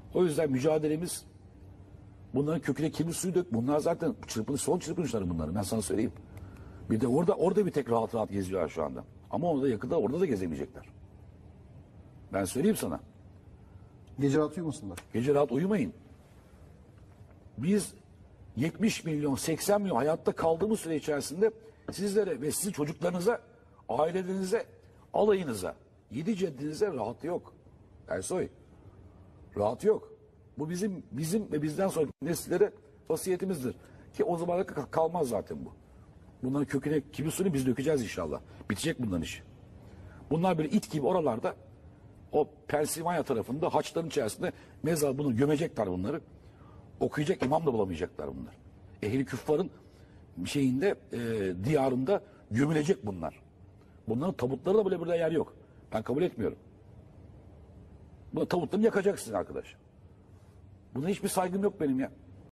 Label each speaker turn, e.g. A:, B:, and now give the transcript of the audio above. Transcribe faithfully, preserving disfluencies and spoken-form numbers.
A: O yüzden mücadelemiz bunların köküne kirli suyu dök. Bunlar zaten çırpınış, son çırpınışları bunların. Ben sana söyleyeyim. Bir de orada orada bir tek rahat rahat geziyorlar şu anda. Ama orada yakında orada da gezemeyecekler. Ben söyleyeyim sana.
B: Gece rahat uyumasınlar.
A: Gece rahat uyumayın. Biz yetmiş milyon, seksen milyon hayatta kaldığımız süre içerisinde sizlere ve sizin çocuklarınıza, ailelerinize, alayınıza, yedi ceddinize rahat yok. Ersoy, rahat yok. Bu bizim bizim ve bizden sonraki nesillere vasiyetimizdir. Ki o zamana kadar kalmaz zaten bu. Bunların köküne kimin suyunu biz dökeceğiz inşallah. Bitecek bunların işi. Bunlar böyle it gibi oralarda o Pensilvanya tarafında haçların içerisinde mezar bunu gömecekler bunları. Okuyacak imam da bulamayacaklar bunlar. Ehli küffarın şeyinde e, diyarında gömülecek bunlar. Bunların tabutları da bile burada yer yok. Ben kabul etmiyorum. Bu tabutlarını yakacaksın arkadaş. Buna hiçbir saygım yok benim ya.